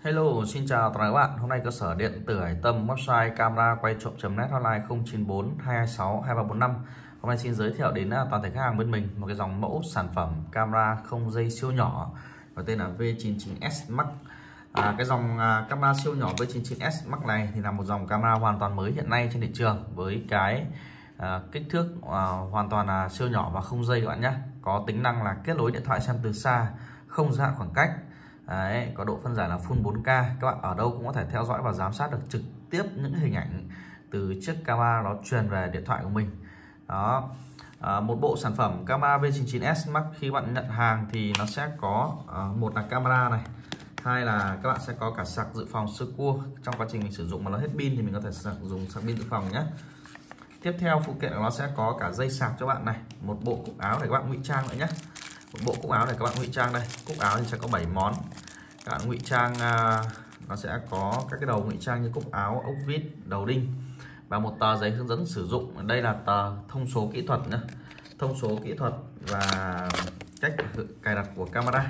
Hello, xin chào tất cả các bạn. Hôm nay cơ sở điện tử Hải Tâm website camera quay trộm.net hotline 094 226 2345. Hôm nay xin giới thiệu đến toàn thể khách hàng bên mình một cái dòng mẫu sản phẩm camera không dây siêu nhỏ có tên là V99S Max. Cái dòng camera siêu nhỏ V99S Max này thì là một dòng camera hoàn toàn mới hiện nay trên thị trường với cái kích thước hoàn toàn là siêu nhỏ và không dây các bạn nhé. Có tính năng là kết nối điện thoại xem từ xa, không giới hạn khoảng cách. Đấy, có độ phân giải là full 4K, các bạn ở đâu cũng có thể theo dõi và giám sát được trực tiếp những hình ảnh từ chiếc camera nó truyền về điện thoại của mình. Đó, một bộ sản phẩm camera V99S Max khi bạn nhận hàng thì nó sẽ có một là camera này, hai là các bạn sẽ có cả sạc dự phòng sơ cua. Trong quá trình mình sử dụng mà nó hết pin thì mình có thể dùng sạc pin dự phòng nhé. Tiếp theo phụ kiện của nó sẽ có cả dây sạc cho bạn này, một bộ cúc áo để các bạn ngụy trang nữa nhé. Một bộ cúc áo này các bạn ngụy trang đây. Cúc áo thì sẽ có 7 món. Các bạn ngụy trang nó sẽ có các cái đầu ngụy trang như cúc áo, ốc vít, đầu đinh và một tờ giấy hướng dẫn sử dụng. Đây là tờ thông số kỹ thuật nhé. Thông số kỹ thuật và cách cài đặt của camera.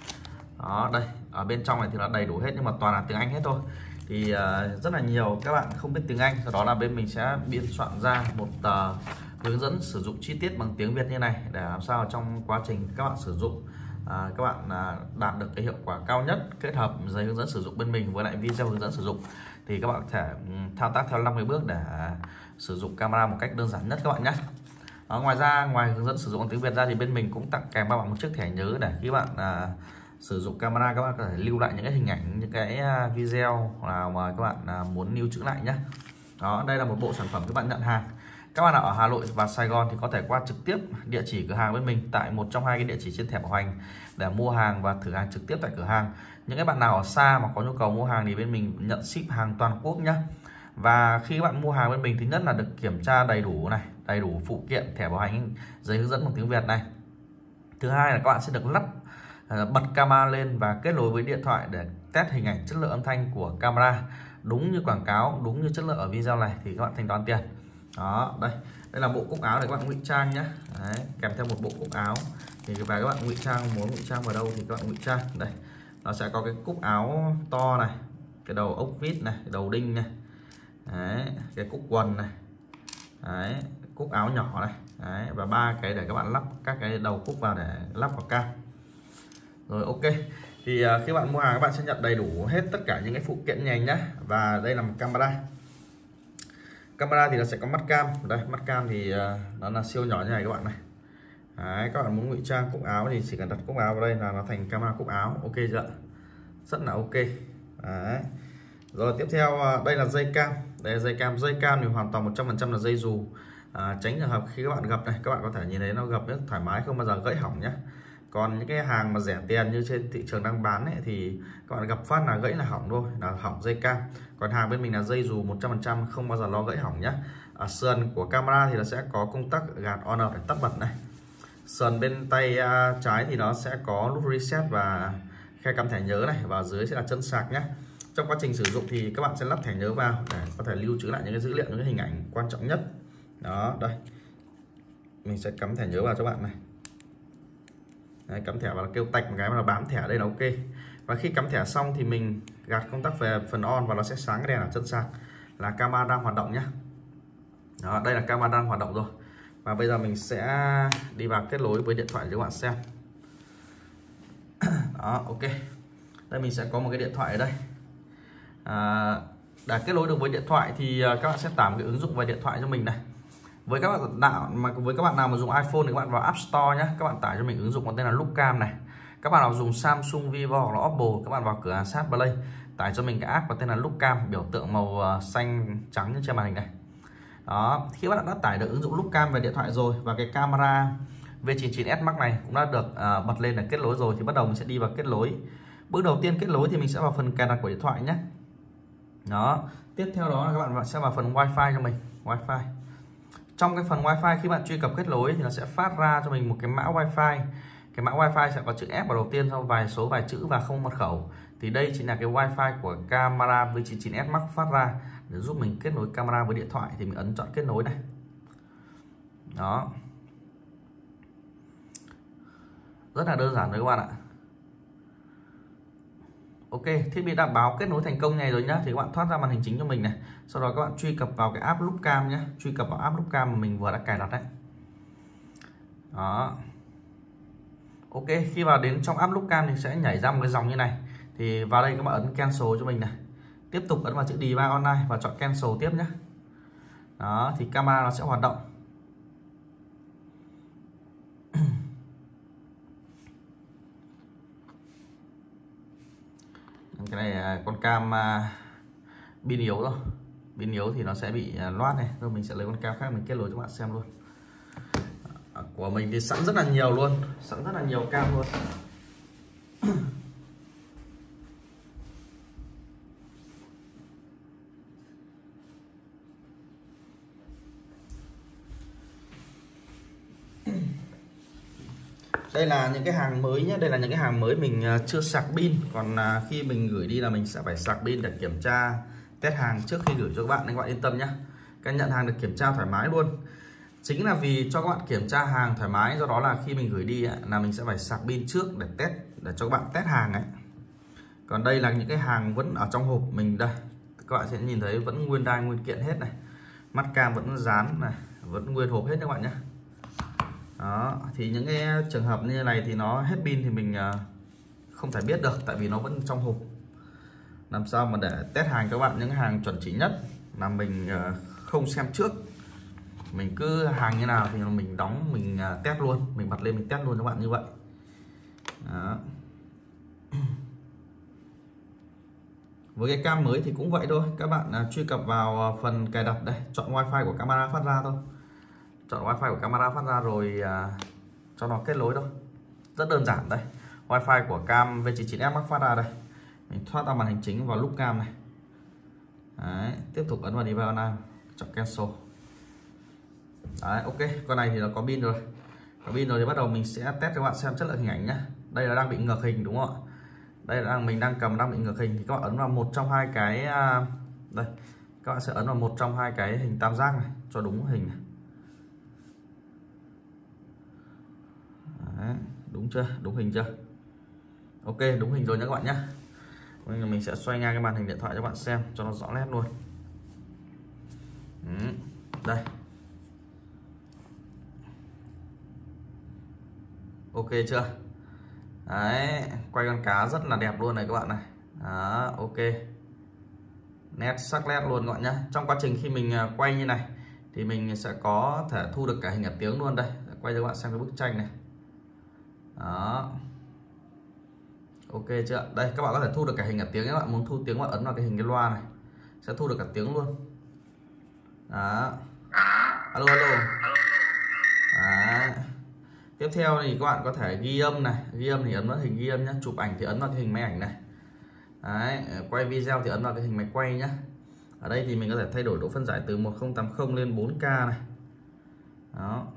Đó, đây ở bên trong này thì nó đầy đủ hết nhưng mà toàn là tiếng Anh hết thôi. Thì rất là nhiều các bạn không biết tiếng Anh, sau đó là bên mình sẽ biên soạn ra một tờ hướng dẫn sử dụng chi tiết bằng tiếng Việt như này để làm sao trong quá trình các bạn sử dụng các bạn đạt được cái hiệu quả cao nhất. Kết hợp giấy hướng dẫn sử dụng bên mình với lại video hướng dẫn sử dụng thì các bạn có thể thao tác theo 50 bước để sử dụng camera một cách đơn giản nhất các bạn nhé. Ngoài ra, ngoài hướng dẫn sử dụng bằng tiếng Việt ra thì bên mình cũng tặng kèm các bạn một chiếc thẻ nhớ để khi bạn sử dụng camera các bạn có thể lưu lại những cái hình ảnh, những cái video nào mà các bạn muốn lưu trữ lại nhé. Đó, đây là một bộ sản phẩm các bạn nhận hàng. Các bạn nào ở Hà Nội và Sài Gòn thì có thể qua trực tiếp địa chỉ cửa hàng bên mình tại một trong hai cái địa chỉ trên thẻ bảo hành để mua hàng và thử hàng trực tiếp tại cửa hàng. Những cái bạn nào ở xa mà có nhu cầu mua hàng thì bên mình nhận ship hàng toàn quốc nhé. Và khi các bạn mua hàng bên mình, thứ nhất là được kiểm tra đầy đủ này, đầy đủ phụ kiện, thẻ bảo hành, giấy hướng dẫn bằng tiếng Việt này. Thứ hai là các bạn sẽ được lắp bật camera lên và kết nối với điện thoại để test hình ảnh, chất lượng âm thanh của camera đúng như quảng cáo, đúng như chất lượng ở video này thì các bạn thanh toán tiền. Đó, đây là bộ cúc áo để các bạn ngụy trang nhé. Đấy, kèm theo một bộ cúc áo thì và các bạn ngụy trang, muốn ngụy trang vào đâu thì các bạn ngụy trang. Đây, nó sẽ có cái cúc áo to này, cái đầu ốc vít này, đầu đinh này. Đấy, cái cúc quần này. Đấy, cúc áo nhỏ này. Đấy, và ba cái để các bạn lắp các cái đầu cúc vào để lắp vào cam. Rồi, ok. Thì khi bạn mua hàng các bạn sẽ nhận đầy đủ hết tất cả những cái phụ kiện này nhé. Và đây là một camera. Camera thì nó sẽ có mắt cam. Đây, mắt cam thì nó là siêu nhỏ như này các bạn này. Đấy, các bạn muốn ngụy trang cúc áo thì chỉ cần đặt cúc áo vào đây là nó thành camera cúc áo. Ok chưa? Rất là ok. Đấy. Rồi tiếp theo đây là dây cam. Đây là dây cam thì hoàn toàn 100% là dây dù. Tránh trường hợp khi các bạn gập này, các bạn có thể nhìn thấy nó gập rất thoải mái, không bao giờ gãy hỏng nhé. Còn những cái hàng mà rẻ tiền như trên thị trường đang bán ấy, thì các bạn gặp phát là gãy là hỏng thôi, là hỏng dây cam. Còn hàng bên mình là dây dù 100%, không bao giờ lo gãy hỏng nhé. Ở sườn của camera thì nó sẽ có công tắc gạt on off để tắt bật này. Sườn bên tay trái thì nó sẽ có nút reset và khe cắm thẻ nhớ này, và dưới sẽ là chân sạc nhé. Trong quá trình sử dụng thì các bạn sẽ lắp thẻ nhớ vào để có thể lưu trữ lại những cái dữ liệu, những cái hình ảnh quan trọng nhất. Đó, đây mình sẽ cắm thẻ nhớ vào cho bạn này. Đấy, cắm thẻ vào kêu tạch một cái mà nó bám thẻ đây là ok. Và khi cắm thẻ xong thì mình gạt công tắc về phần on và nó sẽ sáng cái đèn ở chân sạc là camera đang hoạt động nhé. Đó, đây là camera đang hoạt động rồi. Và bây giờ mình sẽ đi vào kết nối với điện thoại cho các bạn xem. Đó, ok. Đây mình sẽ có một cái điện thoại ở đây. Để kết nối được với điện thoại thì các bạn sẽ tải một cái ứng dụng về điện thoại cho mình này. Với các bạn nào mà dùng iPhone thì các bạn vào App Store nhé. Các bạn tải cho mình ứng dụng có tên là Lookcam này. Các bạn nào dùng Samsung, Vivo hoặc là Oppo, các bạn vào cửa hàng Sát Play tải cho mình cái app có tên là Lookcam, biểu tượng màu xanh trắng như trên màn hình này. Đó, khi các bạn đã tải được ứng dụng Lookcam về điện thoại rồi và cái camera V99S Max này cũng đã được bật lên để kết nối rồi thì bắt đầu mình sẽ đi vào kết nối. Bước đầu tiên kết nối thì mình sẽ vào phần cài đặt của điện thoại nhé. Đó, tiếp theo đó là các bạn sẽ vào phần Wi-Fi cho mình, Wi-Fi. Trong cái phần Wi-Fi khi bạn truy cập kết nối thì nó sẽ phát ra cho mình một cái mã Wi-Fi. Cái mã Wi-Fi sẽ có chữ F vào đầu tiên, sau vài số vài chữ và không mật khẩu. Thì đây chính là cái Wi-Fi của camera V99S Max phát ra để giúp mình kết nối camera với điện thoại. Thì mình ấn chọn kết nối này. Đó, rất là đơn giản đấy các bạn ạ. Ok, thiết bị đã báo kết nối thành công này rồi nhá, thì các bạn thoát ra màn hình chính cho mình này. Sau đó các bạn truy cập vào cái app Loopcam nhé, truy cập vào app Loopcam mà mình vừa đã cài đặt đấy. Đó. Ok, khi vào đến trong app Loopcam thì sẽ nhảy ra một cái dòng như này. Thì vào đây các bạn ấn cancel cho mình này. Tiếp tục ấn vào chữ Device Online và chọn cancel tiếp nhé. Đó, thì camera nó sẽ hoạt động. Cái này con cam pin yếu rồi, pin yếu thì nó sẽ bị loát này. Rồi mình sẽ lấy con cam khác mình kết nối cho các bạn xem luôn. Của mình thì sẵn rất là nhiều luôn, sẵn rất là nhiều cam luôn. Đây là những cái hàng mới nhé, đây là những cái hàng mới mình chưa sạc pin, còn khi mình gửi đi là mình sẽ phải sạc pin để kiểm tra test hàng trước khi gửi cho các bạn, nên các bạn yên tâm nhé. Các nhận hàng được kiểm tra thoải mái luôn. Chính là vì cho các bạn kiểm tra hàng thoải mái, do đó là khi mình gửi đi là mình sẽ phải sạc pin trước để test, để cho các bạn test hàng ấy. Còn đây là những cái hàng vẫn ở trong hộp mình đây, các bạn sẽ nhìn thấy vẫn nguyên đai nguyên kiện hết này, mắt cam vẫn dán này, vẫn nguyên hộp hết các bạn nhé. Đó, thì những cái trường hợp như này thì nó hết pin thì mình không thể biết được, tại vì nó vẫn trong hộp. Làm sao mà để test hàng các bạn những hàng chuẩn chỉ nhất là mình không xem trước, mình cứ hàng như nào thì mình đóng mình test luôn, mình bật lên mình test luôn các bạn như vậy. Đó. Với cái cam mới thì cũng vậy thôi, các bạn truy cập vào phần cài đặt đây, chọn wifi của camera phát ra thôi, chọn wifi của camera phát ra rồi cho nó kết nối thôi, rất đơn giản. Đây wifi của cam V99S Max phát ra đây, mình thoát ra màn hình chính vào Loopcam này. Đấy, tiếp tục ấn vào Device Online, chọn cancel. Đấy, ok, con này thì nó có pin rồi, có pin rồi thì bắt đầu mình sẽ test cho các bạn xem chất lượng hình ảnh nhé. Đây là đang bị ngược hình đúng không ạ? Đây là mình đang cầm đang bị ngược hình, thì các bạn ấn vào một trong hai cái đây, các bạn sẽ ấn vào một trong hai cái hình tam giác này cho đúng hình này. Đấy, đúng chưa, đúng hình chưa? Ok, đúng hình rồi nha các bạn nhé. Mình sẽ xoay ngang cái màn hình điện thoại cho các bạn xem cho nó rõ nét luôn. Đây, ok chưa? Đấy, quay con cá rất là đẹp luôn này các bạn này. Đó, ok, nét sắc nét luôn các bạn nhé. Trong quá trình khi mình quay như này thì mình sẽ có thể thu được cả hình cả tiếng luôn. Đây, quay cho các bạn xem cái bức tranh này. Đó, ok chưa? Đây, các bạn có thể thu được cả hình cả tiếng. Các bạn muốn thu tiếng, bạn ấn vào cái hình cái loa này sẽ thu được cả tiếng luôn. Đó, alo alo. Đó. Tiếp theo thì các bạn có thể ghi âm này, ghi âm thì ấn vào hình ghi âm nhé, chụp ảnh thì ấn vào cái hình máy ảnh này. Đấy, quay video thì ấn vào cái hình máy quay nhé. Ở đây thì mình có thể thay đổi độ phân giải từ 1080 lên 4K này. Đó.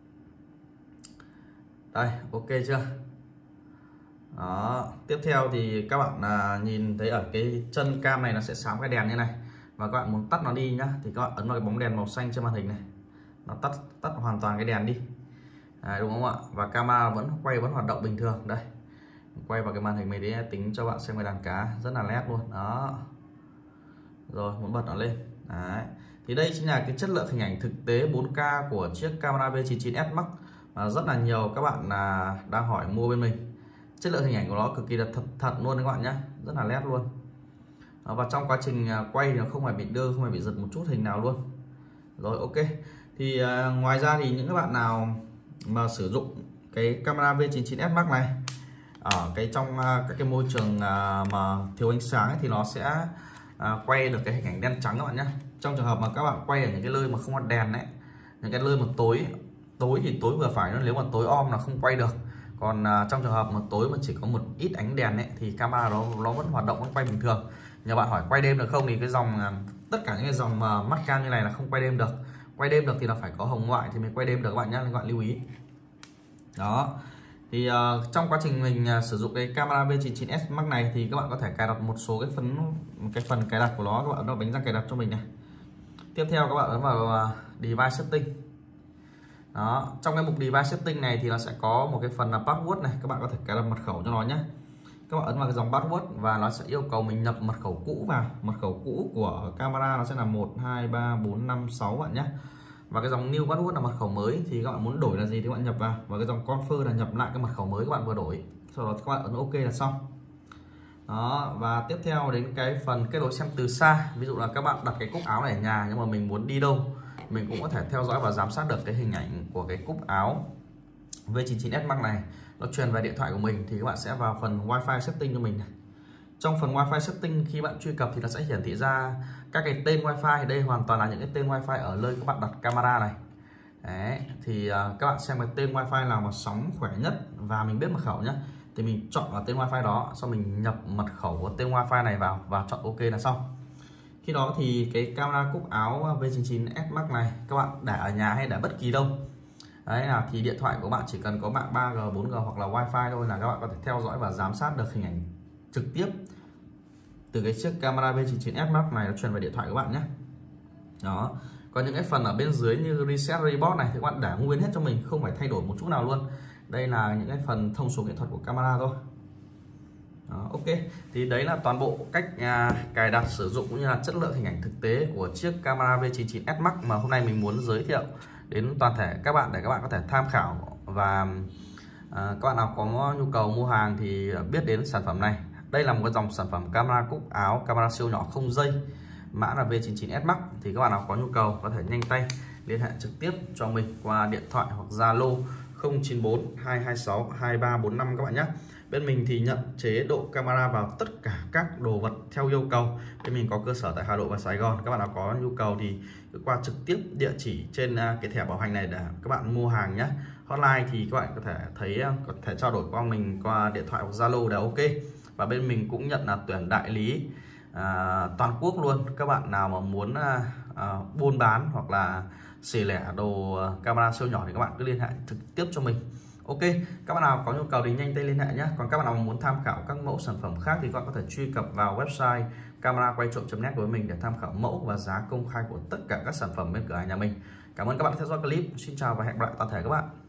Đây, ok chưa? Đó, tiếp theo thì các bạn nhìn thấy ở cái chân cam này nó sẽ sáng cái đèn như này, và các bạn muốn tắt nó đi nhá thì các bạn ấn vào cái bóng đèn màu xanh trên màn hình này, nó tắt hoàn toàn cái đèn đi. Đấy, đúng không ạ? Và camera vẫn quay, vẫn hoạt động bình thường. Đây, quay vào cái màn hình máy tính cho bạn xem cái đàn cá rất là nét luôn. Đó, rồi muốn bật nó lên. Đấy, thì đây chính là cái chất lượng hình ảnh thực tế 4K của chiếc camera V99S Max mà rất là nhiều các bạn đang hỏi mua bên mình. Chất lượng hình ảnh của nó cực kỳ là thật luôn các bạn nhé, rất là nét luôn. Và trong quá trình quay thì nó không phải bị đơ, không phải bị giật một chút hình nào luôn. Rồi, ok, thì ngoài ra thì những các bạn nào mà sử dụng cái camera V99S Max này ở trong các cái môi trường mà thiếu ánh sáng ấy, thì nó sẽ quay được cái hình ảnh đen trắng các bạn nhé. Trong trường hợp mà các bạn quay ở những cái nơi mà không có đèn đấy, những cái nơi mà tối thì tối vừa phải, nếu mà tối om là không quay được. Còn trong trường hợp mà tối mà chỉ có một ít ánh đèn ấy, thì camera nó vẫn hoạt động, vẫn quay bình thường. Nhà bạn hỏi quay đêm được không, thì cái dòng tất cả những cái dòng mà mắt cam như này là không quay đêm được. Quay đêm được thì là phải có hồng ngoại thì mới quay đêm được các bạn nhé, các bạn lưu ý. Đó, thì trong quá trình mình sử dụng cái camera V99S Max này thì các bạn có thể cài đặt một số cái phần cài đặt của nó. Các bạn ấn vào bánh răng cài đặt cho mình này. Tiếp theo các bạn ấn vào device setting. Đó, trong cái mục device setting này thì nó sẽ có một cái phần là password này, các bạn có thể cài đặt mật khẩu cho nó nhé. các bạn ấn vào cái dòng password và nó sẽ yêu cầu mình nhập mật khẩu cũ vào. Mật khẩu cũ của camera nó sẽ là 123456 bạn nhé. Và cái dòng new password là mật khẩu mới, thì các bạn muốn đổi là gì thì các bạn nhập vào, và cái dòng confirm là nhập lại cái mật khẩu mới các bạn vừa đổi. Sau đó các bạn ấn ok là xong. Đó, và tiếp theo đến cái phần kết nối xem từ xa. Ví dụ là các bạn đặt cái cúc áo này ở nhà nhưng mà mình muốn đi đâu, mình cũng có thể theo dõi và giám sát được cái hình ảnh của cái cúc áo V99S Max này nó truyền về điện thoại của mình. Thì các bạn sẽ vào phần Wi-Fi setting cho mình này. Trong phần Wi-Fi setting khi bạn truy cập thì nó sẽ hiển thị ra các cái tên Wi-Fi. Đây hoàn toàn là những cái tên Wi-Fi ở nơi các bạn đặt camera này. Đấy, thì các bạn xem cái tên Wi-Fi nào mà sóng khỏe nhất và mình biết mật khẩu nhé, thì mình chọn vào tên Wi-Fi đó, sau mình nhập mật khẩu của tên Wi-Fi này vào và chọn ok là xong. Khi đó thì cái camera cúc áo V99S Max này các bạn để ở nhà hay để bất kỳ đâu đấy là thì điện thoại của bạn chỉ cần có mạng 3G, 4G hoặc là Wi-Fi thôi là các bạn có thể theo dõi và giám sát được hình ảnh trực tiếp từ cái chiếc camera V99S Max này nó truyền về điện thoại của bạn nhé. Đó, còn những cái phần ở bên dưới như reset report này thì các bạn để nguyên hết cho mình, không phải thay đổi một chút nào luôn. Đây là những cái phần thông số kỹ thuật của camera thôi. Đó, ok, thì đấy là toàn bộ cách cài đặt, sử dụng cũng như là chất lượng hình ảnh thực tế của chiếc camera V99S Max mà hôm nay mình muốn giới thiệu đến toàn thể các bạn để các bạn có thể tham khảo, và các bạn nào có nhu cầu mua hàng thì biết đến sản phẩm này. Đây là một cái dòng sản phẩm camera cúc áo, camera siêu nhỏ không dây, mã là V99S Max. Thì các bạn nào có nhu cầu có thể nhanh tay liên hệ trực tiếp cho mình qua điện thoại hoặc Zalo 094 226 2345 các bạn nhé. Bên mình thì nhận chế độ camera vào tất cả các đồ vật theo yêu cầu. Bên mình có cơ sở tại Hà Nội và Sài Gòn. Các bạn nào có nhu cầu thì cứ qua trực tiếp địa chỉ trên cái thẻ bảo hành này để các bạn mua hàng nhé. Hotline thì các bạn có thể thấy, có thể trao đổi qua mình qua điện thoại hoặc Zalo đều ok. Và bên mình cũng nhận là tuyển đại lý toàn quốc luôn. Các bạn nào mà muốn buôn bán hoặc là xỉ lẻ đồ camera siêu nhỏ thì các bạn cứ liên hệ trực tiếp cho mình. Ok, các bạn nào có nhu cầu thì nhanh tay liên hệ nhé. Còn các bạn nào muốn tham khảo các mẫu sản phẩm khác thì các bạn có thể truy cập vào website camera quay trộm.net của mình để tham khảo mẫu và giá công khai của tất cả các sản phẩm bên cửa hàng nhà mình. Cảm ơn các bạn đã theo dõi clip. Xin chào và hẹn gặp lại toàn thể các bạn.